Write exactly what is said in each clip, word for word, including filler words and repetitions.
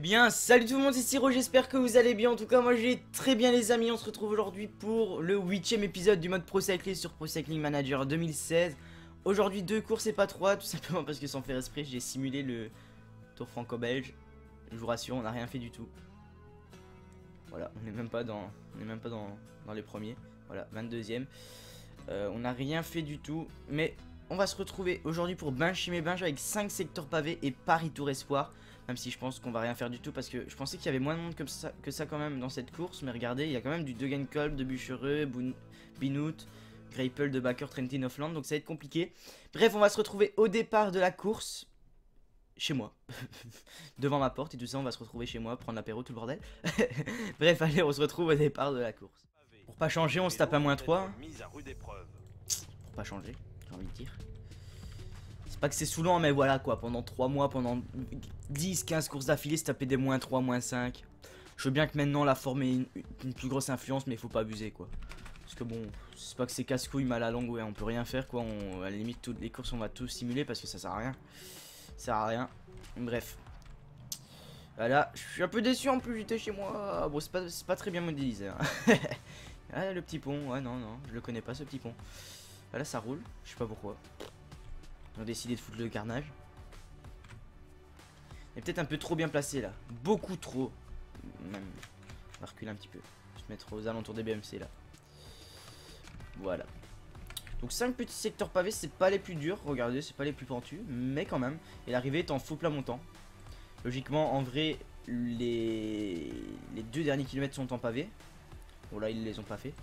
bien, salut tout le monde, c'est Siro, j'espère que vous allez bien. En tout cas, moi j'ai très bien les amis. On se retrouve aujourd'hui pour le huitième épisode du mode Pro Cycling sur Pro Cycling Manager deux mille seize. Aujourd'hui deux courses et pas trois, tout simplement parce que sans faire esprit, j'ai simulé le Tour franco-belge. Je vous rassure, on n'a rien fait du tout. Voilà, on n'est même pas dans, on n'est même pas dans, dans les premiers. Voilà, vingt-deuxième. Euh, on n'a rien fait du tout, mais on va se retrouver aujourd'hui pour Binge et Binge avec cinq secteurs pavés et Paris Tour Espoir. Même si je pense qu'on va rien faire du tout parce que je pensais qu'il y avait moins de monde comme ça, que ça quand même dans cette course. Mais regardez, il y a quand même du Degenkolb, de Buchereux, Binout, Greipel, de Bakker, Trentin, Offland. Donc ça va être compliqué. Bref, on va se retrouver au départ de la course. Chez moi. Devant ma porte et tout ça, on va se retrouver chez moi, prendre l'apéro, tout le bordel. Bref, allez, on se retrouve au départ de la course. Pour pas changer, on se tape à moins trois. Pour pas changer, j'ai envie de dire. C'est pas que c'est saoulant, mais voilà quoi, pendant trois mois, pendant dix quinze courses d'affilée, se taper des moins trois, moins cinq. Je veux bien que maintenant la forme ait une, une plus grosse influence, mais il faut pas abuser quoi. Parce que bon, c'est pas que c'est casse-couille, mal à la longue, ouais, on peut rien faire quoi. On, à la limite, toutes les courses on va tout simuler parce que ça sert à rien. Ça sert à rien. Bref. Voilà, je suis un peu déçu en plus, j'étais chez moi. Bon, c'est pas, pas très bien modélisé. Hein. Ah, le petit pont, ouais, non, non, je le connais pas ce petit pont. Voilà, ça roule, je sais pas pourquoi. Ils ont décidé de foutre le carnage. Il est peut-être un peu trop bien placé là. Beaucoup trop. Même. On va reculer un petit peu. Se mettre aux alentours des B M C là. Voilà. Donc cinq petits secteurs pavés, c'est pas les plus durs. Regardez, c'est pas les plus pentus. Mais quand même. Et l'arrivée est en faux plat montant. Logiquement, en vrai, les, les deux derniers kilomètres sont en pavé. Bon là, ils les ont pas fait.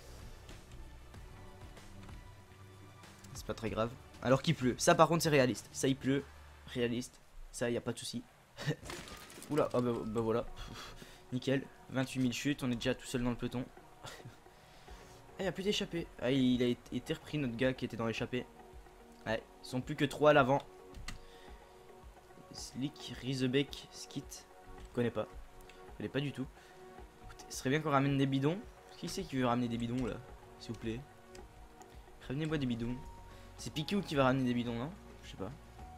C'est pas très grave. Alors qu'il pleut. Ça par contre c'est réaliste. Ça il pleut. Réaliste. Ça y a pas de souci. Oula. Ah bah, bah voilà. Pff, nickel. vingt-huit mille chutes. On est déjà tout seul dans le peloton. Ah, il a plus d'échappée. Ah, il a été repris notre gars qui était dans l'échappée. Ouais. Ils sont plus que trois à l'avant. Slick, Riesebeck, Skit. Je connais pas. Je connais pas du tout. Écoutez, ce serait bien qu'on ramène des bidons. Qui c'est qui veut ramener des bidons là? S'il vous plaît. Ramenez-moi des bidons. C'est Piquou qui va ramener des bidons, non? Je sais pas.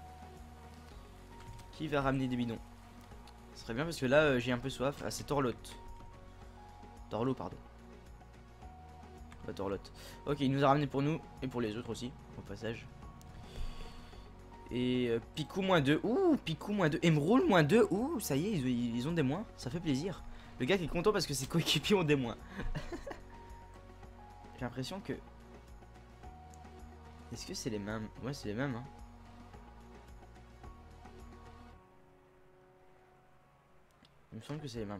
Qui va ramener des bidons? Ce serait bien parce que là, euh, j'ai un peu soif. Ah, c'est Torlot. Torlot, pardon. Pas Torlot. Ok, il nous a ramené pour nous et pour les autres aussi, au passage. Et euh, Picou moins deux. Ouh, Picou moins deux. Emerald moins deux. Ouh, ça y est, ils, ils ont des moins. Ça fait plaisir. Le gars qui est content parce que ses coéquipiers ont des moins. J'ai l'impression que... Est-ce que c'est les mêmes? Ouais, c'est les mêmes. Hein. Il me semble que c'est les mêmes.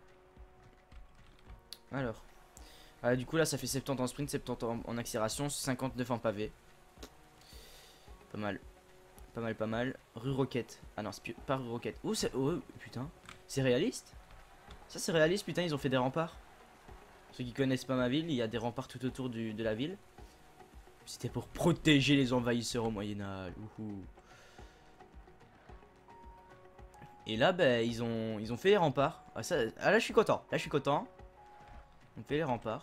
Alors. Ah, du coup, là, ça fait soixante-dix en sprint, soixante-dix en, en accélération, cinquante-neuf en pavé. Pas mal. Pas mal, pas mal. Rue Roquette. Ah non, c'est pas Rue Roquette. Oh, oh, putain. C'est réaliste? Ça, c'est réaliste, putain, ils ont fait des remparts. Ceux qui connaissent pas ma ville, il y a des remparts tout autour du, de la ville. C'était pour protéger les envahisseurs au Moyen-Âge. Et là, ben, ils ont, ils ont fait les remparts. Ah, ça, ah, là, je suis content. Là, je suis content. On fait les remparts.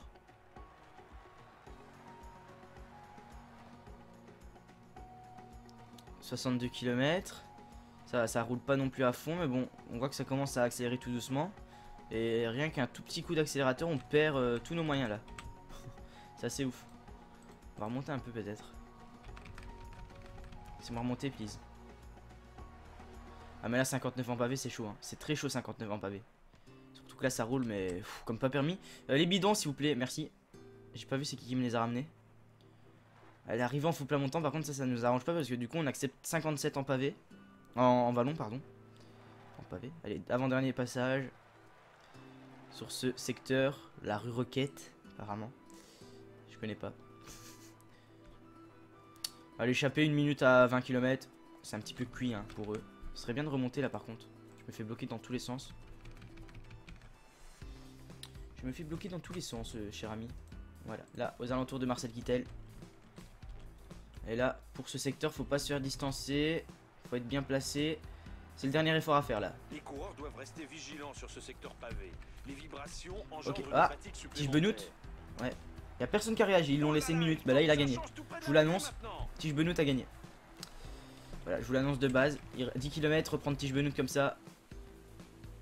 soixante-deux kilomètres. Ça, ça roule pas non plus à fond. Mais bon, on voit que ça commence à accélérer tout doucement. Et rien qu'un tout petit coup d'accélérateur, on perd euh, tous nos moyens là. C'est assez ouf. On va remonter un peu peut-être. Laissez-moi remonter, please. Ah mais là cinquante-neuf en pavé c'est chaud. Hein. C'est très chaud cinquante-neuf en pavé. Surtout que là ça roule mais pff, comme pas permis. Euh, les bidons s'il vous plaît, merci. J'ai pas vu c'est qui qui me les a ramenés. Elle est arrivée en faux plat montant par contre ça ça nous arrange pas parce que du coup on accepte cinquante-sept en pavé. En, en vallon pardon. En pavé. Allez, avant-dernier passage. Sur ce secteur. La rue Roquette apparemment. Je connais pas. À l'échapper une minute à vingt kilomètres. C'est un petit peu cuit hein, pour eux. Ce serait bien de remonter là par contre. Je me fais bloquer dans tous les sens. Je me fais bloquer dans tous les sens, euh, cher ami. Voilà, là, aux alentours de Marcel Kittel. Et là, pour ce secteur, faut pas se faire distancer. Faut être bien placé. C'est le dernier effort à faire là. Les coureurs doivent rester vigilants sur ce secteur pavé. Les vibrations engendrent Ok, une ah, fatigue supplémentaire. Tige Benoît. Ouais. Y a personne qui a réagi, ils l'ont laissé une minute. Bah là, il a gagné. Je vous l'annonce. Tige Benoît a gagné. Voilà, je vous l'annonce de base. dix kilomètres, reprendre Tige Benoît comme ça.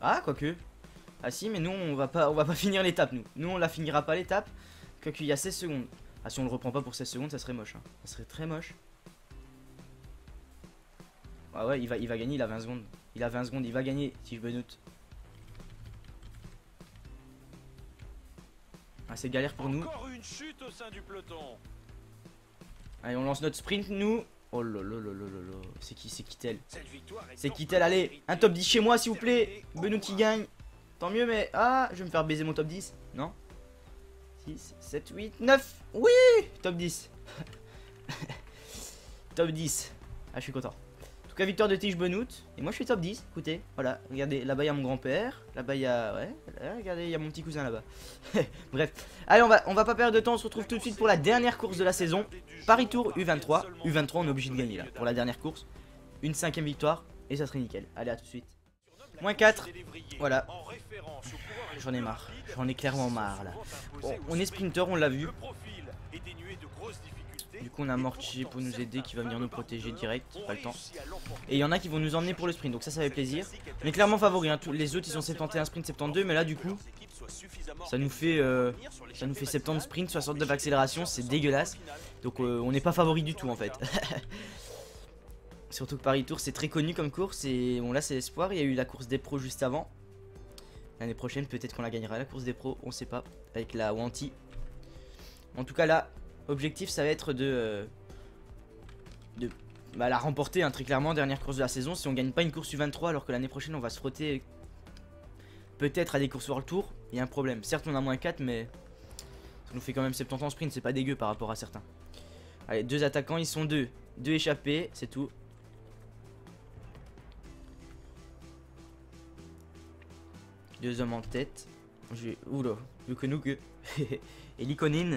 Ah, quoique. Ah si, mais nous on va pas, on va pas finir l'étape nous. Nous on la finira pas l'étape. Quoique il y a seize secondes. Ah si on le reprend pas pour seize secondes, ça serait moche. Hein. Ça serait très moche. Ah ouais, il va, il va gagner, il a vingt secondes. Il a vingt secondes, il va gagner si je me note. Ah c'est galère pour nous. Encore une chute au sein du peloton. Allez, on lance notre sprint nous. Oh là là là là là là. C'est qui, c'est qui tel? Cette victoire est C'est qui tel? Allez, un top dix chez moi s'il vous plaît. Benoît qui gagne. Tant mieux, mais ah, je vais me faire baiser mon top dix. Non, six, sept, huit, neuf. Oui, top dix. Top dix. Ah, je suis content. En tout cas, victoire de Tige Benoît. Et moi, je suis top dix. Écoutez, voilà. Regardez, là-bas, il y a mon grand-père. Là-bas, il y a. Ouais, là, regardez, il y a mon petit cousin là-bas. Bref. Allez, on va, on va pas perdre de temps. On se retrouve tout de suite pour la dernière course de la saison. Paris Tour U vingt-trois. U vingt-trois, on est obligé de gagner là. Pour la dernière course. Une cinquième victoire. Et ça serait nickel. Allez, à tout de suite. Moins quatre. Voilà. J'en ai marre. J'en ai clairement marre là. Bon, on est sprinter, on l'a vu. Du coup on a Mortier pour nous aider qui va venir nous protéger direct, pas le temps. Et il y en a qui vont nous emmener pour le sprint, donc ça ça fait plaisir. On est clairement favori, hein. Tous les autres ils ont soixante et un sprint, soixante-douze, mais là du coup ça nous fait euh, ça nous fait soixante-dix sprint, soixante-neuf accélération, c'est dégueulasse. Donc euh, on n'est pas favori du tout en fait. Surtout que Paris Tour c'est très connu comme course et bon là c'est l'espoir, il y a eu la course des pros juste avant. L'année prochaine peut-être qu'on la gagnera la course des pros, on sait pas, avec la Wanty. En tout cas là, objectif ça va être de, euh, de bah, la remporter hein, très clairement, dernière course de la saison. Si on gagne pas une course U vingt-trois alors que l'année prochaine on va se frotter peut-être à des courses World Tour, il y a un problème. Certes on a moins quatre mais ça nous fait quand même soixante-dix en sprint, c'est pas dégueu par rapport à certains. Allez, deux attaquants, ils sont deux, deux échappés, c'est tout. Deux hommes en tête. Je vais... Oula, plus que nous que. Et l'Iconine.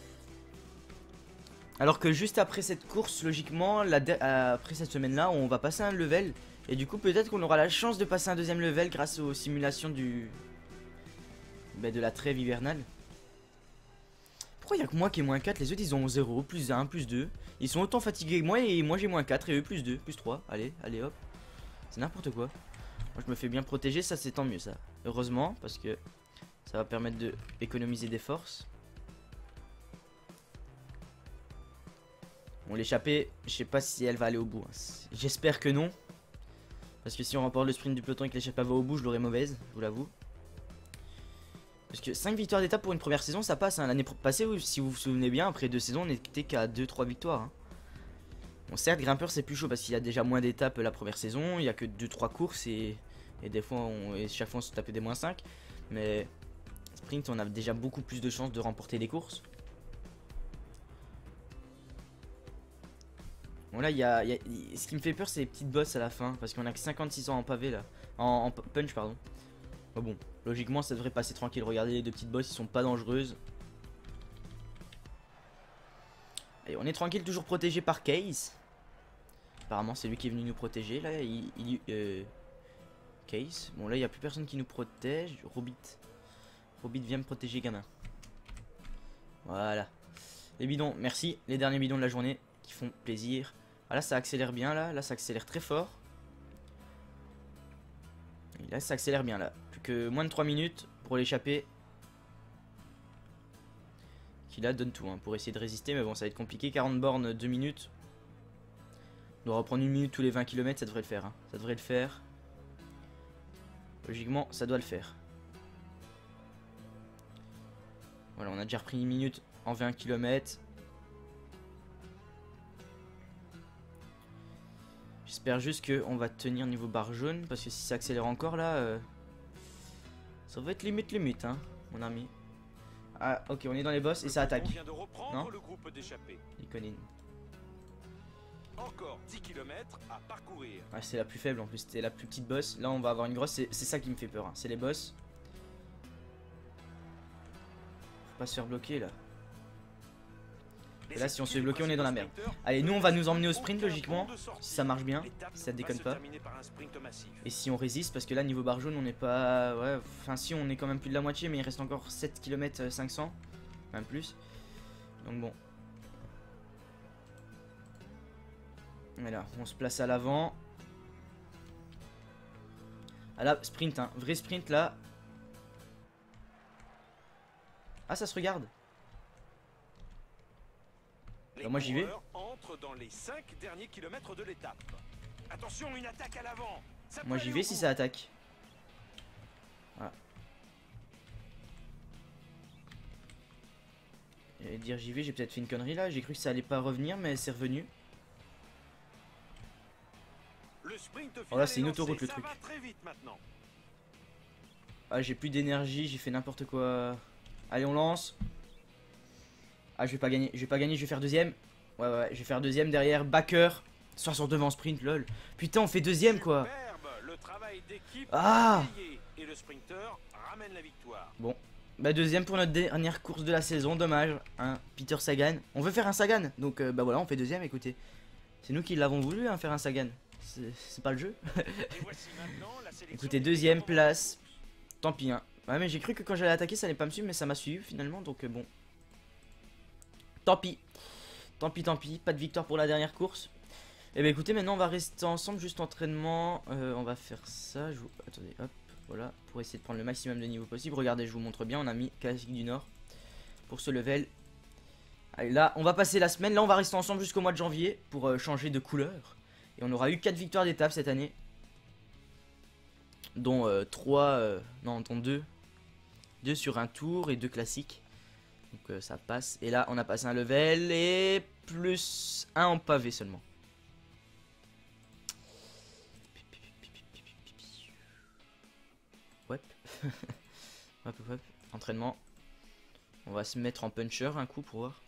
Alors que juste après cette course, logiquement, la de... après cette semaine-là, on va passer un level. Et du coup, peut-être qu'on aura la chance de passer un deuxième level grâce aux simulations du... Bah, de la trêve hivernale. Pourquoi il n'y a que moi qui ai moins quatre? Les autres, ils ont zéro, plus un, plus deux. Ils sont autant fatigués que moi et moi j'ai moins quatre et eux plus deux, plus trois. Allez, allez hop. C'est n'importe quoi. Moi je me fais bien protéger, ça c'est tant mieux ça. Heureusement, parce que ça va permettre de économiser des forces. Bon, l'échappée, je sais pas si elle va aller au bout. Hein. J'espère que non. Parce que si on remporte le sprint du peloton et que l'échappée va au bout, je l'aurai mauvaise, je vous l'avoue. Parce que cinq victoires d'étape pour une première saison, ça passe. Hein. L'année passée, si vous vous souvenez bien, après deux saisons, on n'était qu'à deux trois victoires. Hein. Bon, certes, grimpeur c'est plus chaud parce qu'il y a déjà moins d'étapes la première saison. Il y a que deux trois courses et, et des fois, on, et chaque fois, on se tapait des moins cinq. Mais sprint, on a déjà beaucoup plus de chances de remporter les courses. Bon, là, il y a, il y a, ce qui me fait peur, c'est les petites bosses à la fin. Parce qu'on a que cinquante-six ans en pavé là. En, en punch, pardon. Oh, bon, logiquement, ça devrait passer tranquille. Regardez, les deux petites bosses, ils sont pas dangereuses. Et on est tranquille, toujours protégé par Case. Apparemment, c'est lui qui est venu nous protéger. Là, il. il euh, Case. Bon, là, il n'y a plus personne qui nous protège. Robit. Robit vient me protéger, gamin. Voilà. Les bidons, merci. Les derniers bidons de la journée qui font plaisir. Ah, là, ça accélère bien. Là, là ça accélère très fort. Et là, ça accélère bien. Là, plus que moins de trois minutes pour l'échapper. Qui là donne tout hein, pour essayer de résister, mais bon ça va être compliqué. Quarante bornes, deux minutes. On doit reprendre une minute tous les vingt kilomètres, ça devrait le faire hein. Ça devrait le faire. Logiquement ça doit le faire. Voilà, on a déjà repris une minute en vingt kilomètres. J'espère juste qu'on va tenir niveau barre jaune, parce que si ça accélère encore là euh, ça va être limite limite hein, mon ami. Ah ok, on est dans les boss et ça attaque. Non, Iconine. Encore dix kilomètres à parcourir. Ouais, c'est la plus faible en plus, c'était la plus petite boss. Là on va avoir une grosse, c'est ça qui me fait peur hein. C'est les boss. Faut pas se faire bloquer là. Et là si on se fait bloquer on est dans la merde. Allez, nous on va nous emmener au sprint logiquement, si ça marche bien, si ça déconne pas. Et si on résiste, parce que là niveau barre jaune on n'est pas... Ouais, enfin si on est quand même plus de la moitié, mais il reste encore sept kilomètres cinq cents, même plus. Donc bon. Voilà, on se place à l'avant. Ah là, sprint, hein. Vrai sprint là. Ah, ça se regarde. Les bah, moi j'y vais. Entrent dans les cinq derniers kilomètres de l'étape. Attention, une attaque à l'avant. Moi j'y vais si ça attaque. Voilà. Et dire j'y vais, j'ai peut-être fait une connerie là. J'ai cru que ça allait pas revenir, mais c'est revenu. Le sprint oh là, c'est une autoroute le ça truc. va très vite maintenant. Ah, j'ai plus d'énergie, j'ai fait n'importe quoi. Allez, on lance. Ah, je vais pas gagner, je vais pas gagner, je vais faire deuxième. Ouais, ouais, je vais faire deuxième derrière. Backer. soixante devant sprint, lol. Putain, on fait deuxième quoi. Le travail d'équipe ah et le sprinter ramène la victoire. Bon. Bah, deuxième pour notre dernière course de la saison, dommage. Hein, Peter Sagan. On veut faire un Sagan, donc euh, bah voilà, on fait deuxième, écoutez. C'est nous qui l'avons voulu, hein, faire un Sagan. C'est pas le jeu. Écoutez, deuxième place. Tant pis, hein. Ouais, mais j'ai cru que quand j'allais attaquer, ça allait pas me suivre, mais ça m'a suivi finalement, donc euh, bon. Tant pis. Tant pis, tant pis. Pas de victoire pour la dernière course. Et bah écoutez, maintenant on va rester ensemble, juste entraînement. Euh, on va faire ça. Je vous... Attendez, hop, voilà. Pour essayer de prendre le maximum de niveau possible. Regardez, je vous montre bien. On a mis Classique du Nord pour ce level. Allez, là, on va passer la semaine. Là, on va rester ensemble jusqu'au mois de janvier pour euh, changer de couleur. Et on aura eu quatre victoires d'étape cette année. Dont euh, trois, euh, non, dont deux. deux sur un tour et deux classiques. Donc euh, ça passe. Et là, on a passé un level et plus un en pavé seulement. Ouais. hop, hop, hop. Entraînement. On va se mettre en puncher un coup pour voir.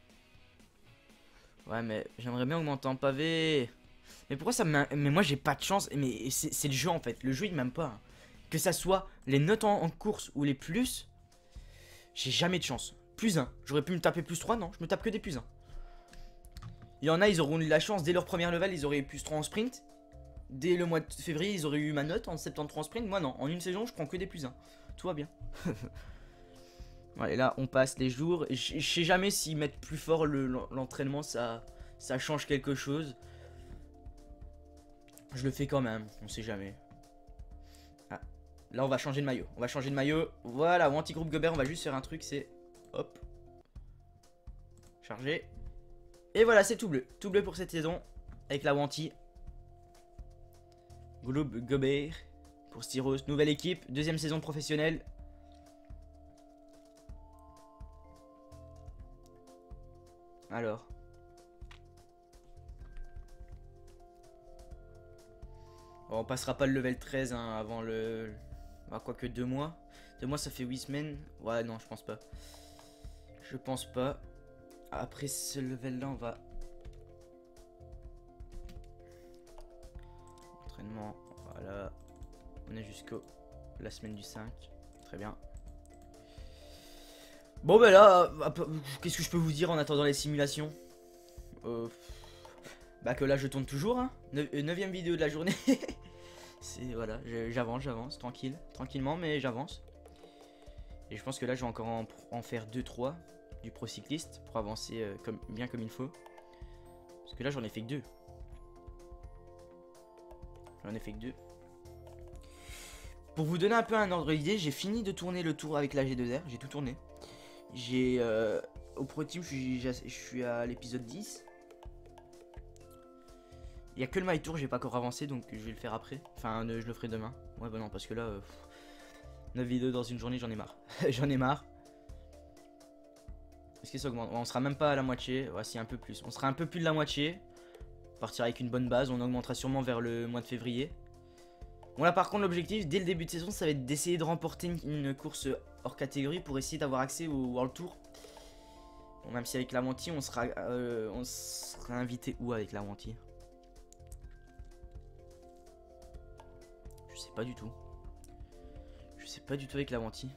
Ouais, mais j'aimerais bien augmenter en pavé. Mais pourquoi ça me... Mais moi j'ai pas de chance. Mais c'est le jeu en fait. Le jeu il m'aime pas. Que ça soit les notes en, en course ou les plus. J'ai jamais de chance. Plus un. J'aurais pu me taper plus trois. Non, je me tape que des plus un. Il y en a, ils auront eu la chance. Dès leur première level, ils auraient eu plus trois en sprint. Dès le mois de février, ils auraient eu ma note en soixante-treize en sprint. Moi non. En une saison, je prends que des plus un. Tout va bien. Voilà, et là, on passe les jours. Je sais jamais s'ils mettent plus fort l'entraînement, ça, ça change quelque chose. Je le fais quand même, on sait jamais. Ah, là, on va changer de maillot. On va changer de maillot. Voilà, ou anti-groupe Gobert, on va juste faire un truc, c'est... Hop. Charger. Et voilà, c'est tout bleu. Tout bleu pour cette saison. Avec la Wanty. Groupe Gobert. Pour Styros, nouvelle équipe. Deuxième saison professionnelle. Alors. Bon, on passera pas le level treize hein, avant le... Ah, quoique deux mois. Deux mois ça fait huit semaines. Ouais non je pense pas. Je pense pas. Après ce level là on va... Entraînement. Voilà. On est jusqu'au... La semaine du cinq. Très bien. Bon bah là, qu'est-ce que je peux vous dire en attendant les simulations euh, Bah que là je tourne toujours, hein. Neuvième vidéo de la journée. C'est voilà, j'avance, j'avance, tranquille, tranquillement mais j'avance. Et je pense que là je vais encore en, en faire deux trois du pro cycliste pour avancer euh, comme, bien comme il faut. Parce que là j'en ai fait que deux. J'en ai fait que deux. Pour vous donner un peu un ordre d'idée, j'ai fini de tourner le tour avec la G deux R, j'ai tout tourné. J'ai euh, au pro team, je suis, je suis à l'épisode dix. Il n'y a que le my tour, j'ai pas encore avancé donc je vais le faire après. Enfin, je le ferai demain. Ouais, bah non, parce que là, euh, neuf vidéos dans une journée, j'en ai marre. J'en ai marre. Est-ce que ça augmente? On sera même pas à la moitié. Ouais, si, un peu plus. On sera un peu plus de la moitié. On partira avec une bonne base. On augmentera sûrement vers le mois de février. Bon, là, par contre, l'objectif dès le début de saison, ça va être d'essayer de remporter une, une course hors catégorie pour essayer d'avoir accès au World Tour. Bon, même si avec la Wanty, on sera, euh, on sera invité où avec la Wanty? Je sais pas du tout. Je sais pas du tout avec la Wanty.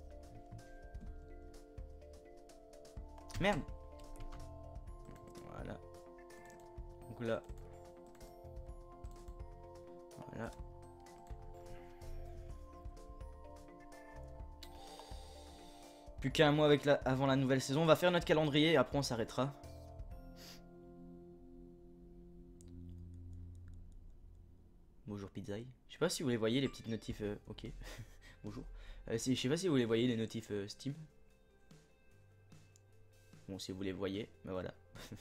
Merde. Voilà. Donc là. Voilà. Plus qu'un mois avec la, avant la nouvelle saison. On va faire notre calendrier et après on s'arrêtera. Bonjour. Pizzaï. Je sais pas si vous les voyez les petites notifs. Euh, ok. Bonjour. Euh, si, je sais pas si vous les voyez les notifs euh, Steam. Bon, si vous les voyez, ben voilà.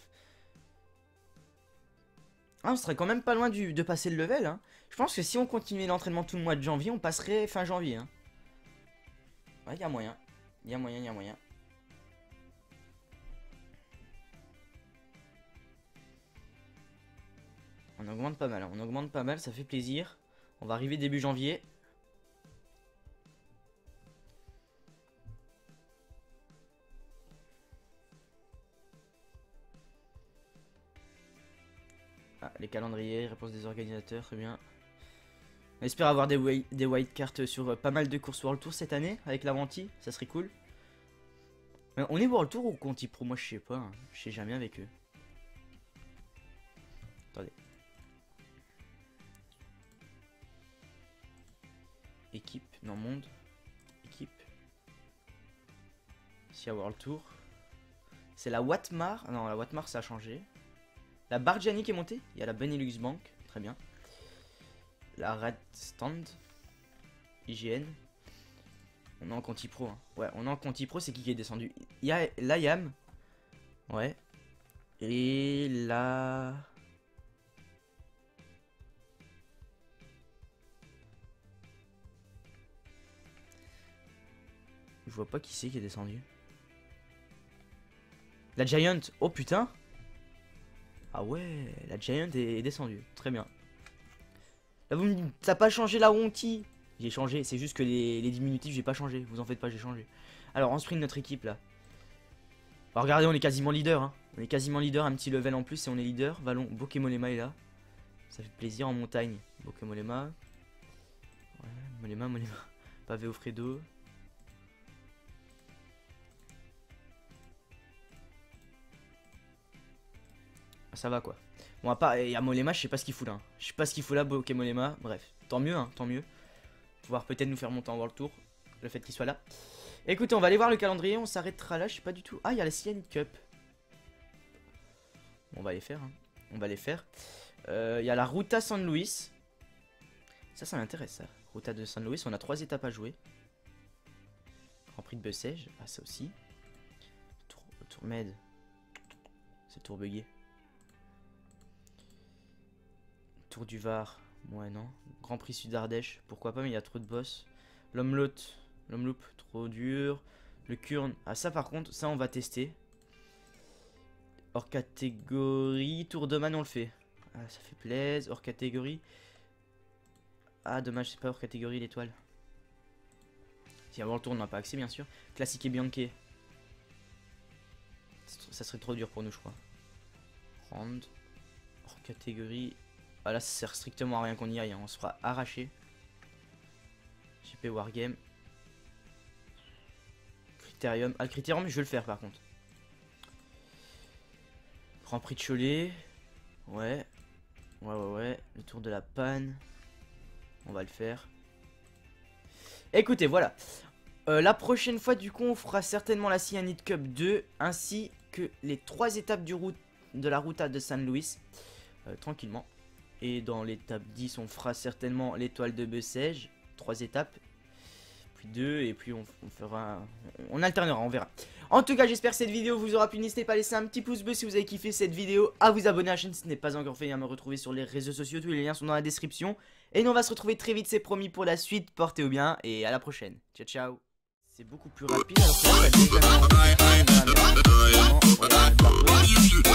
Ah, on serait quand même pas loin du, de passer le level. Hein. Je pense que si on continuait l'entraînement tout le mois de janvier, on passerait fin janvier. Hein. Ouais, il y a moyen. Il y a moyen, il y a moyen. On augmente pas mal, hein. On augmente pas mal, ça fait plaisir. On va arriver début janvier. Ah, les calendriers, réponse des organisateurs, très bien. On espère avoir des, white, des white cards sur euh, pas mal de courses World Tour cette année avec l'Avanti, ça serait cool. Mais on est World Tour ou Conti Pro? Moi je sais pas, hein. Je sais jamais avec eux. Attendez. Équipe, non monde. Équipe. S'il y a World Tour. C'est la Watmar. Non, la Watmar ça a changé. La Bargiani qui est montée. Il y a la Benelux Bank. Très bien. La Red Stand. I G N. On est en Conti Pro. Hein. Ouais, on est en Conti Pro. C'est qui qui est descendu? Il y a l'A Y A M. Ouais. Et la... Je vois pas qui c'est qui est descendu. La Giant. Oh putain. Ah ouais, la Giant est descendue. Très bien. Là vous me dites, ça n'a pas changé la Wonky. J'ai changé, c'est juste que les, les diminutifs j'ai pas changé. Vous en faites pas, j'ai changé. Alors en sprint notre équipe là. Alors, regardez, on est quasiment leader. Hein. On est quasiment leader, un petit level en plus et on est leader. Vallon, Bokemolema est là. Ça fait plaisir en montagne. Bokemolema. Ouais, Molema, Molema. Pavé au Fredo. Ça va quoi. Bon, à part, et à Molema, je sais pas ce qu'il fout là. Hein. Je sais pas ce qu'il fout là, Bokemolema. Bref, tant mieux, hein, tant mieux. Pouvoir peut-être nous faire monter en World Tour. Le fait qu'il soit là. Écoutez, on va aller voir le calendrier. On s'arrêtera là, je sais pas du tout. Ah, il y a la Cyan Cup. Bon, on va les faire. Hein. On va les faire. Il euh, y a la Ruta San Luis. Ça, ça m'intéresse ça. Ruta de San Luis, on a trois étapes à jouer. Grand Prix de Bessèges. Ah, ça aussi. Tour, tour Med. C'est tour bugué. Tour du Var, ouais non. Grand Prix Sud Ardèche, pourquoi pas, mais il y a trop de boss. L'Omloop, l'Omloop, trop dur. Le Kurn, ah ça par contre, ça on va tester. Hors catégorie, Tour de Man on le fait. Ah ça fait plaisir, hors catégorie. Ah dommage, c'est pas hors catégorie l'étoile. Si avant le tour on n'a pas accès bien sûr. Classique et Bianchi. Ça serait trop dur pour nous je crois. Round, hors catégorie. Ah là ça sert strictement à rien qu'on y aille, hein. On se fera arracher. J P Wargame. Critérium. Ah le Critérium je vais le faire par contre. Grand Prix de Cholet. Ouais. Ouais ouais ouais. Le tour de la panne. On va le faire. Écoutez voilà. Euh, la prochaine fois du coup on fera certainement la Cyanide Cup deux. Ainsi que les trois étapes du route de la Ruta de San Luis. Euh, tranquillement. Et dans l'étape dix, on fera certainement l'étoile de Bessèges. Trois étapes. Puis deux. Et puis on, on fera... On alternera, on verra. En tout cas, j'espère que cette vidéo vous aura plu. N'hésitez pas à laisser un petit pouce bleu si vous avez kiffé cette vidéo. À vous abonner à la chaîne si ce n'est pas encore fait. Et à me retrouver sur les réseaux sociaux. Tous les liens sont dans la description. Et nous, on va se retrouver très vite, c'est promis, pour la suite. Portez-vous bien. Et à la prochaine. Ciao, ciao. C'est beaucoup plus rapide alors que là, ça